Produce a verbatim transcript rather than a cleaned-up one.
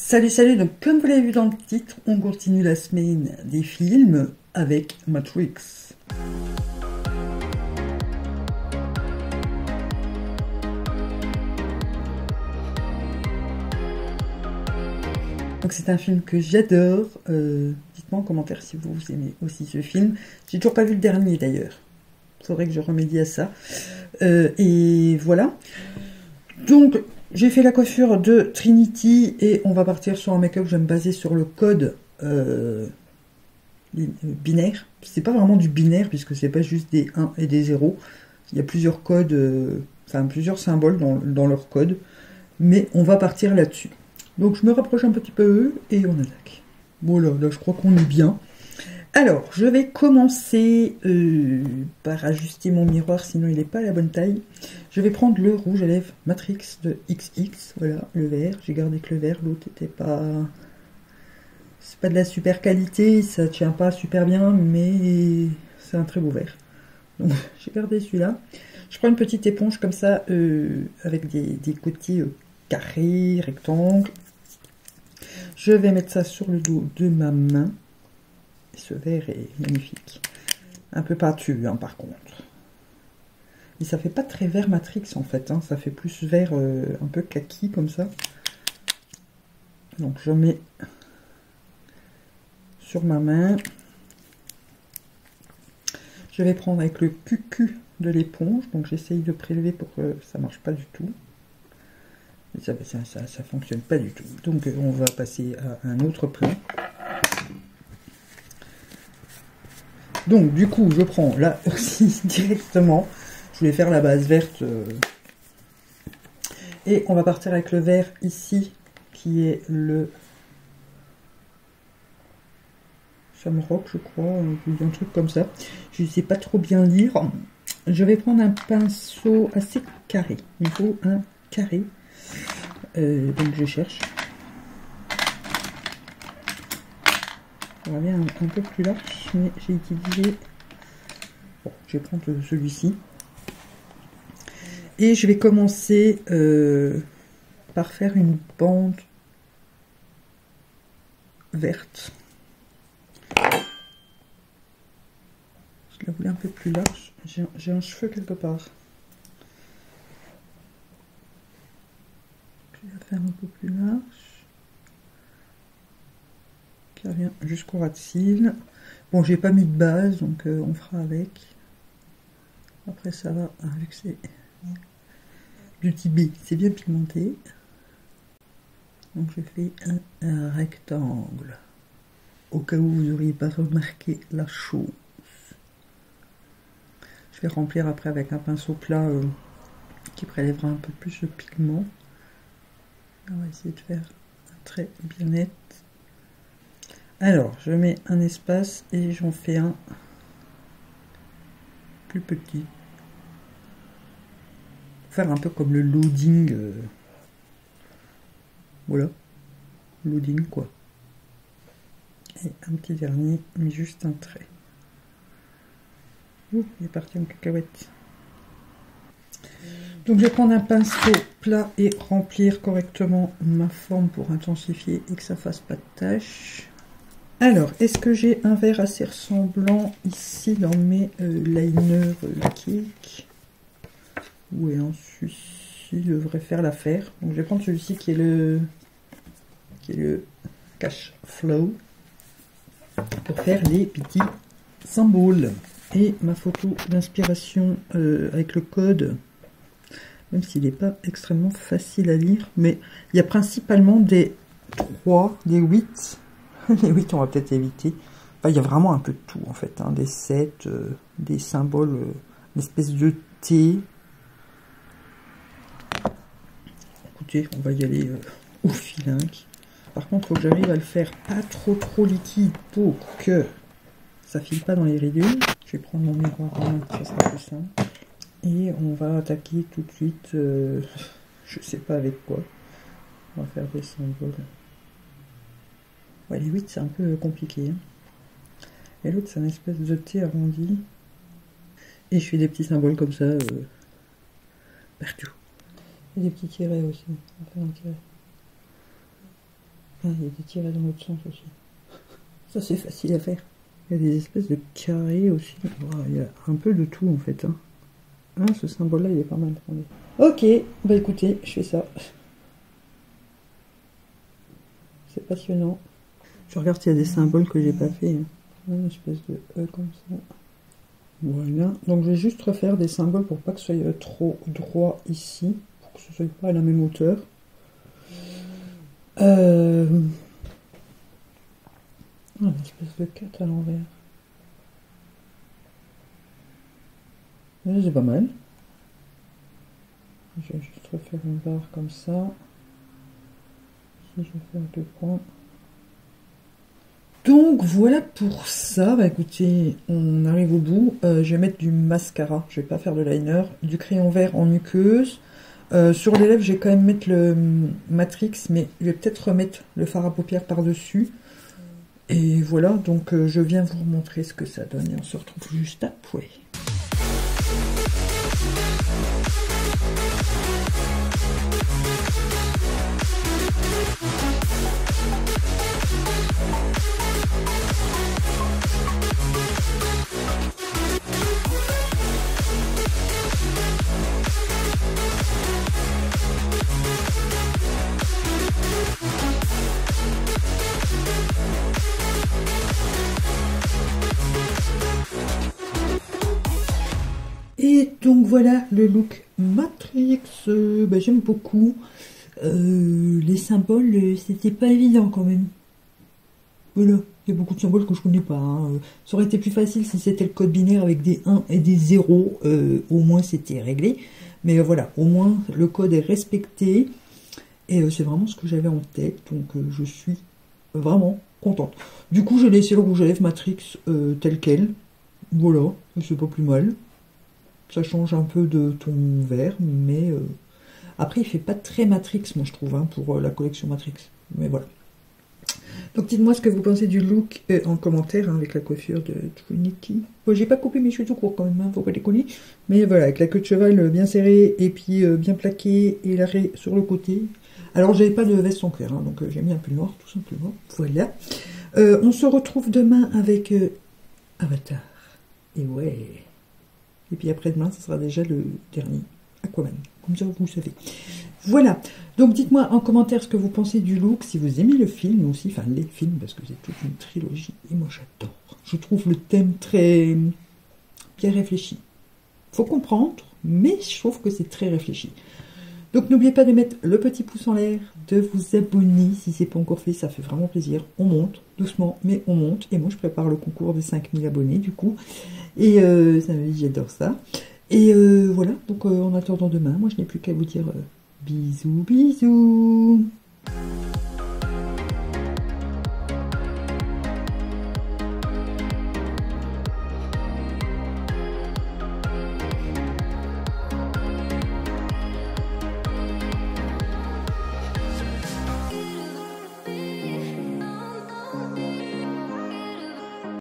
Salut, salut, donc comme vous l'avez vu dans le titre, on continue la semaine des films avec Matrix. Donc c'est un film que j'adore, euh, dites-moi en commentaire si vous aimez aussi ce film. J'ai toujours pas vu le dernier d'ailleurs, il faudrait que je remédie à ça. Euh, et voilà, donc j'ai fait la coiffure de Trinity et on va partir sur un make-up, je vais me baser sur le code euh, binaire. C'est pas vraiment du binaire puisque c'est pas juste des un et des zéro, il y a plusieurs codes, euh, enfin plusieurs symboles dans, dans leur code, mais on va partir là-dessus. Donc je me rapproche un petit peu et on attaque. Voilà, là je crois qu'on est bien. Alors, je vais commencer euh, par ajuster mon miroir, sinon il n'est pas à la bonne taille. Je vais prendre le rouge à lèvres Matrix de X X, voilà, le vert. J'ai gardé que le vert, l'autre n'était pas... C'est pas de la super qualité, ça tient pas super bien, mais c'est un très beau vert. Donc j'ai gardé celui-là. Je prends une petite éponge comme ça, euh, avec des, des côtés euh, carrés, rectangles. Je vais mettre ça sur le dos de ma main. Ce vert est magnifique. Un peu pâteux, hein, par contre. Et ça fait pas très vert Matrix, en fait. Hein. Ça fait plus vert euh, un peu kaki, comme ça. Donc, je mets sur ma main. Je vais prendre avec le Q Q de l'éponge. Donc, j'essaye de prélever pour que ça marche pas du tout. Et ça, ça, ça, ça fonctionne pas du tout. Donc, on va passer à un autre plan. Donc, du coup, je prends là aussi directement. Je voulais faire la base verte. Euh, et on va partir avec le vert ici, qui est le Shamrock, je crois, un truc comme ça. Je ne sais pas trop bien lire. Je vais prendre un pinceau assez carré. Il faut un carré. Euh, donc, je cherche. J'aimerais bien un, un peu plus large, mais j'ai utilisé... Bon, je vais prendre celui-ci. Et je vais commencer euh, par faire une bande verte. Je la voulais un peu plus large. J'ai un cheveu quelque part. Je vais la faire un peu plus large. Qui revient jusqu'au ras de cils. Bon, j'ai pas mis de base, donc euh, on fera avec. Après ça va, hein, vu que c'est Beauty B, c'est bien pigmenté. Donc je fais un, un rectangle. Au cas où vous n'auriez pas remarqué la chose. Je vais remplir après avec un pinceau plat euh, qui prélèvera un peu plus de pigment. On va essayer de faire un trait bien net. Alors, je mets un espace et j'en fais un plus petit. Faire un peu comme le loading. Euh, voilà. Loading, quoi. Et un petit vernis, mais juste un trait. Ouh, il est parti en cacahuète. Donc, je vais prendre un pinceau plat et remplir correctement ma forme pour intensifier et que ça fasse pas de taches. Alors, est-ce que j'ai un vert assez ressemblant ici dans mes euh, liners euh, cake? Oui, hein, celui-ci devrait faire l'affaire. Donc, je vais prendre celui-ci qui est le qui est le Cash Flow pour faire les petits symboles. Et ma photo d'inspiration euh, avec le code, même s'il n'est pas extrêmement facile à lire, mais il y a principalement des trois, des huit. Les huit, on va peut-être éviter. Enfin, il y a vraiment un peu de tout, en fait. Hein. Des sept, euh, des symboles, euh, une espèce de T. Écoutez, on va y aller euh, au filingue. Par contre, il faut que j'arrive à le faire pas trop trop liquide pour que ça file pas dans les rayures. Je vais prendre mon miroir en main, ça sera plus simple. Et on va attaquer tout de suite, euh, je sais pas avec quoi. On va faire des symboles. Ouais, les huit, c'est un peu compliqué. Hein. Et l'autre, c'est une espèce de T arrondi. Et je fais des petits symboles comme ça, euh, partout. Et des petits tirets aussi. On va faire un tiret. Ah, il y a des tirets dans l'autre sens aussi. Ça, c'est facile à faire. Il y a des espèces de carrés aussi. Oh, il y a un peu de tout, en fait. Hein. Ah, ce symbole-là, il est pas mal. Attendez. Ok, bah écoutez, je fais ça. C'est passionnant. Je regarde s'il y a des symboles que j'ai pas fait. Hein. Une espèce de E comme ça. Voilà. Donc, je vais juste refaire des symboles pour pas que ce soit trop droit ici. Pour que ce soit pas à la même hauteur. Euh... Ah, une espèce de quatre à l'envers. C'est pas mal. Je vais juste refaire une barre comme ça. Ici, je vais faire deux points. Donc voilà pour ça. Bah écoutez, on arrive au bout. Euh, je vais mettre du mascara. Je vais pas faire de liner. Du crayon vert en muqueuse. Euh, sur les lèvres, je vais quand même mettre le Matrix, mais je vais peut-être remettre le fard à paupières par-dessus. Et voilà, donc euh, je viens vous montrer ce que ça donne et on se retrouve juste après. Et donc voilà le look Matrix, euh, bah, j'aime beaucoup. Euh, les symboles, euh, c'était pas évident quand même. Voilà, il y a beaucoup de symboles que je connais pas. Hein. Ça aurait été plus facile si c'était le code binaire avec des un et des zéro, euh, au moins c'était réglé. Mais euh, voilà, au moins le code est respecté. Et euh, c'est vraiment ce que j'avais en tête, donc euh, je suis vraiment contente. Du coup, j'ai laissé le rouge à lèvres Matrix euh, tel quel. Voilà, c'est pas plus mal. Ça change un peu de ton vert, mais euh... après il fait pas très Matrix, moi je trouve, hein, pour euh, la collection Matrix. Mais voilà. Donc dites-moi ce que vous pensez du look euh, en commentaire, hein, avec la coiffure de Trinity. Bon, j'ai pas coupé mes cheveux tout court quand même, hein, faut pas déconner. Mais voilà, avec la queue de cheval euh, bien serrée et puis euh, bien plaquée et l'arrêt sur le côté. Alors j'avais pas de veste en cuir, hein, donc euh, j'ai mis un pull noir tout simplement. Voilà. Euh, on se retrouve demain avec euh, Avatar. Et ouais. Et puis après-demain, ce sera déjà le dernier Aquaman. Comme ça, vous savez. Voilà. Donc, dites-moi en commentaire ce que vous pensez du look, si vous aimez le film aussi, enfin les films, parce que c'est toute une trilogie. Et moi, j'adore. Je trouve le thème très bien réfléchi. Faut comprendre, mais je trouve que c'est très réfléchi. Donc, n'oubliez pas de mettre le petit pouce en l'air, de vous abonner si ce n'est pas encore fait, ça fait vraiment plaisir. On monte, doucement, mais on monte. Et moi, je prépare le concours des cinq mille abonnés, du coup. Et euh, j'adore ça. Et euh, voilà, donc euh, en attendant demain, moi, je n'ai plus qu'à vous dire euh, bisous, bisous.